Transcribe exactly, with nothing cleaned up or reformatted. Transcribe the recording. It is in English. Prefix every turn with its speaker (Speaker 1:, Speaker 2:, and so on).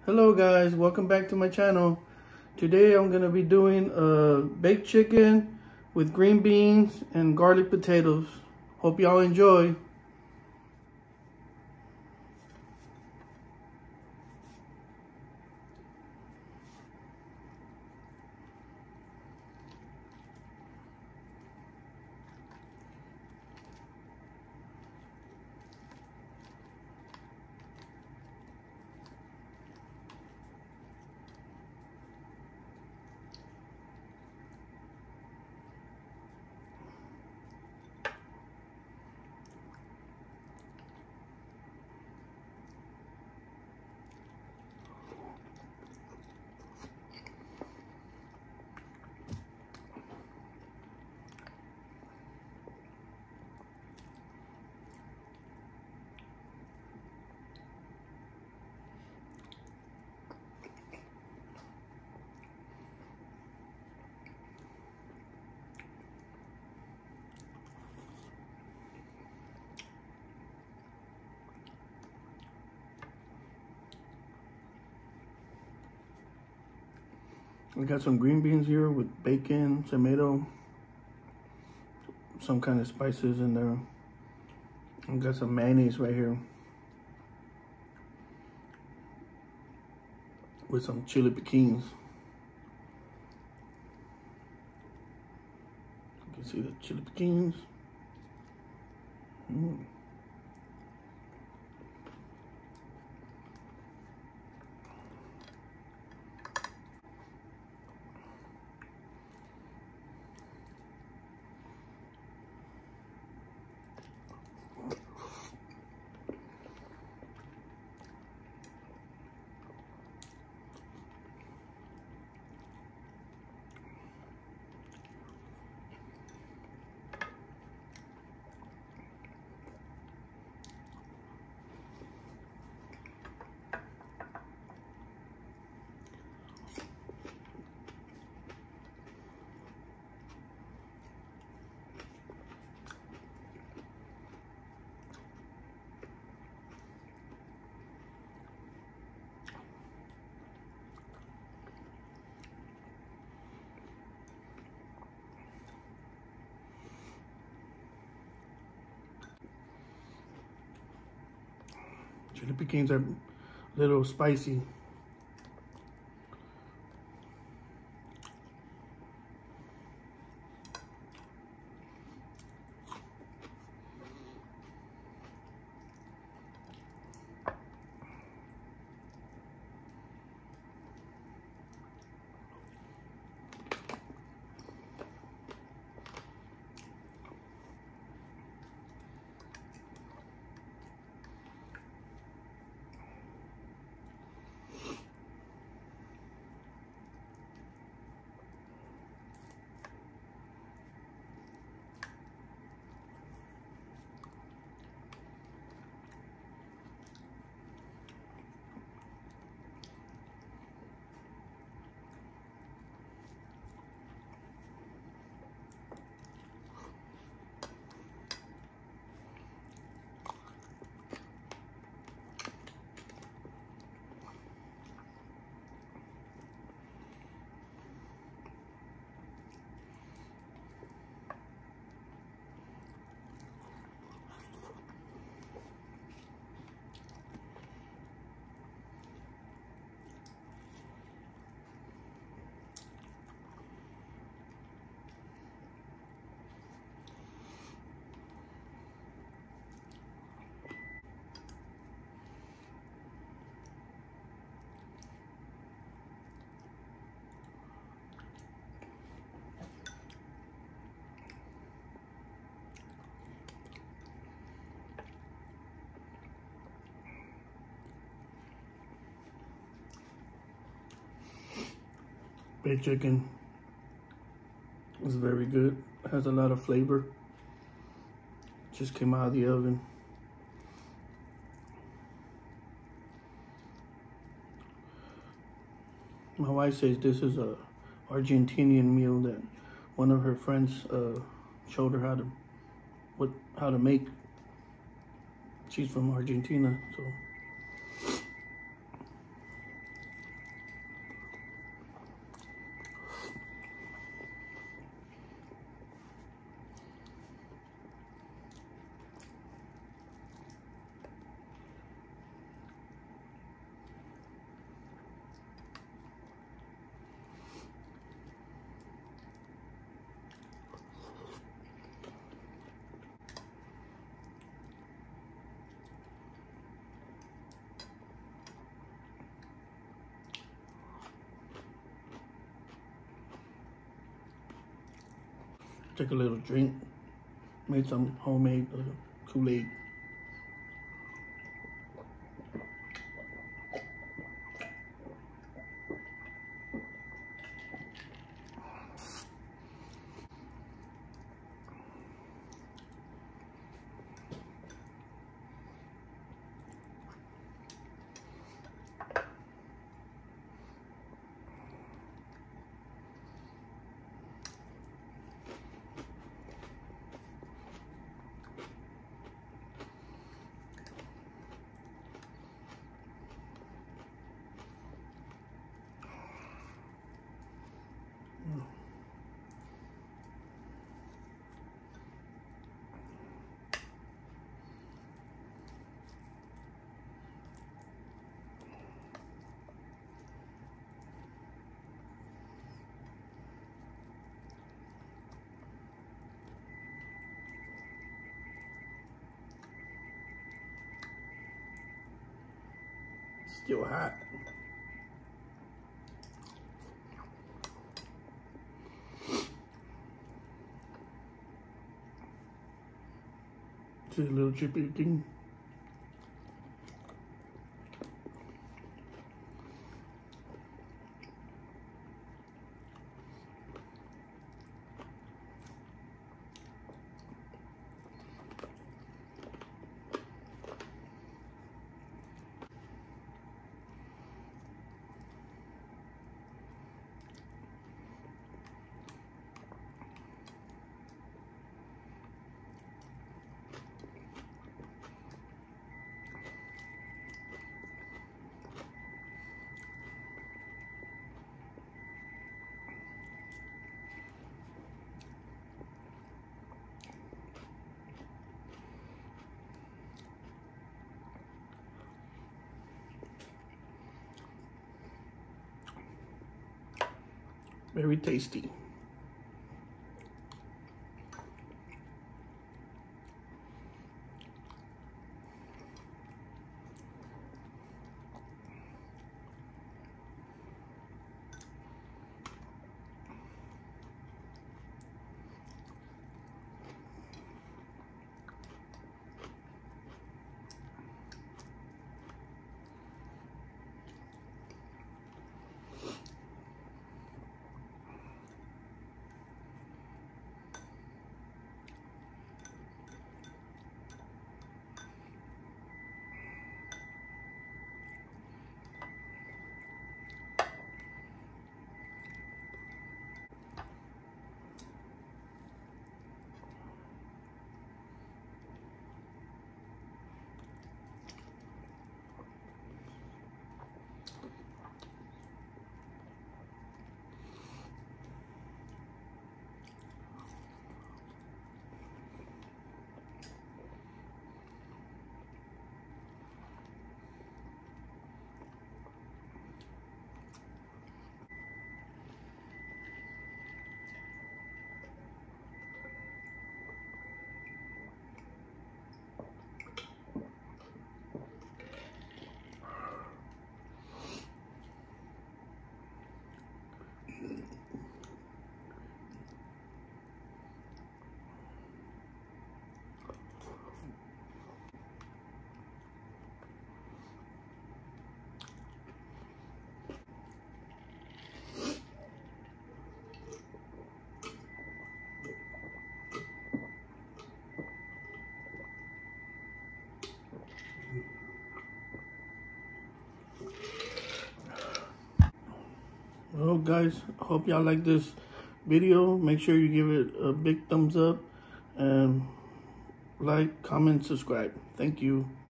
Speaker 1: Hello guys, welcome back to my channel. Today I'm gonna be doing a baked chicken with green beans and garlic potatoes. Hope y'all enjoy. We got some green beans here with bacon, tomato, some kind of spices in there. We got some mayonnaise right here with some chili piquins. You can see the chili piquins. Mm. Chili piquins are a little spicy. Baked chicken is very good. It has a lot of flavor. Just came out of the oven. My wife says this is a Argentinian meal that one of her friends uh, showed her how to what how to make. She's from Argentina, so Take a little drink. Made some homemade uh, Kool-Aid. Still hot. Just a little chippy thing. Very tasty. Well guys, hope y'all like this video. Make sure you give it a big thumbs up and like, comment, subscribe. Thank you.